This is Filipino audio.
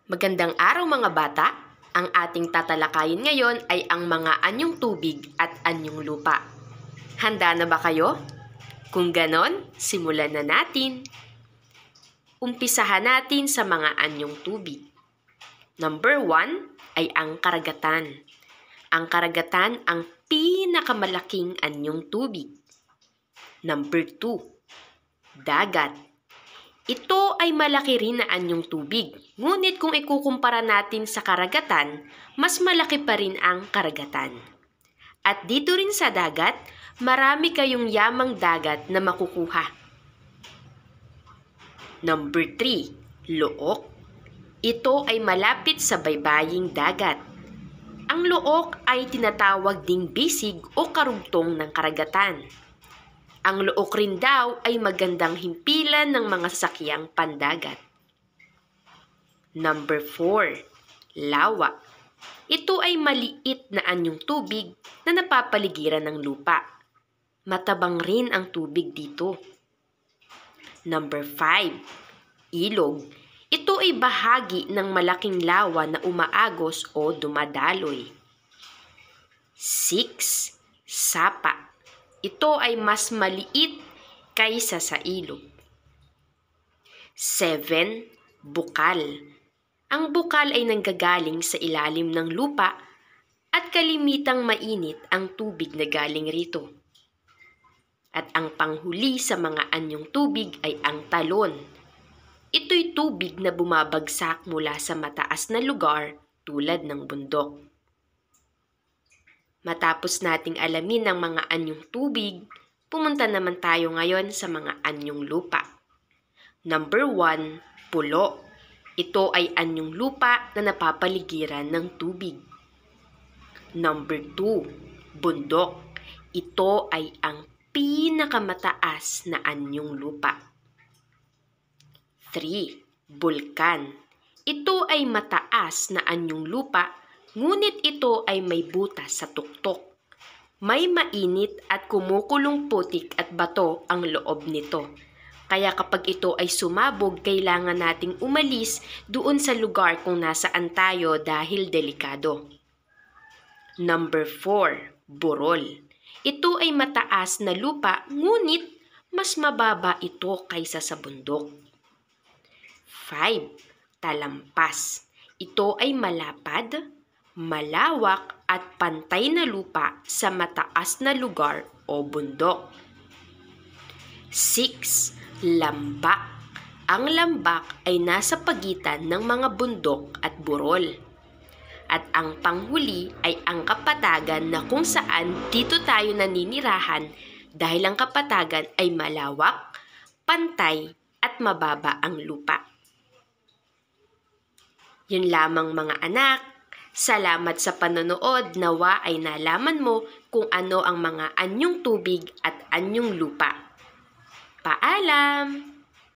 Magandang araw mga bata! Ang ating tatalakayin ngayon ay ang mga anyong tubig at anyong lupa. Handa na ba kayo? Kung ganon, simulan na natin. Umpisahan natin sa mga anyong tubig. Number 1 ay ang karagatan. Ang karagatan ang pinakamalaking anyong tubig. Number 2, dagat. Ito ay malaki rin na anyong tubig, ngunit kung ikukumpara natin sa karagatan, mas malaki pa rin ang karagatan. At dito rin sa dagat, marami kayong yamang dagat na makukuha. Number 3, look. Ito ay malapit sa baybaying dagat. Ang look ay tinatawag ding bisig o karugtong ng karagatan. Ang look rin daw ay magandang himpilan ng mga sasakyang pandagat. Number 4, lawa. Ito ay maliit na anyong tubig na napapaligiran ng lupa. Matabang rin ang tubig dito. Number 5, ilog. Ito ay bahagi ng malaking lawa na umaagos o dumadaloy. 6, sapa. Ito ay mas maliit kaysa sa ilog. 7, bukal. Ang bukal ay nanggagaling sa ilalim ng lupa at kalimitang mainit ang tubig na galing rito. At ang panghuli sa mga anyong tubig ay ang talon. Ito'y tubig na bumabagsak mula sa mataas na lugar tulad ng bundok. Matapos nating alamin ang mga anyong tubig, pumunta naman tayo ngayon sa mga anyong lupa. Number 1, pulo. Ito ay anyong lupa na napapaligiran ng tubig. Number 2, bundok. Ito ay ang pinakamataas na anyong lupa. 3, bulkan. Ito ay mataas na anyong lupa, ngunit ito ay may butas sa tuktok. May mainit at kumukulong putik at bato ang loob nito. Kaya kapag ito ay sumabog, kailangan nating umalis doon sa lugar kung nasaan tayo dahil delikado. Number 4, burol. Ito ay mataas na lupa, ngunit mas mababa ito kaysa sa bundok. 5, talampas. Ito ay malapad, malawak at pantay na lupa sa mataas na lugar o bundok. 6, lambak. Ang lambak ay nasa pagitan ng mga bundok at burol. At ang panghuli ay ang kapatagan na kung saan dito tayo naninirahan dahil ang kapatagan ay malawak, pantay at mababa ang lupa. Yun lamang mga anak. Salamat sa panonood. Nawa ay nalaman mo kung ano ang mga anyong tubig at anyong lupa. Paalam!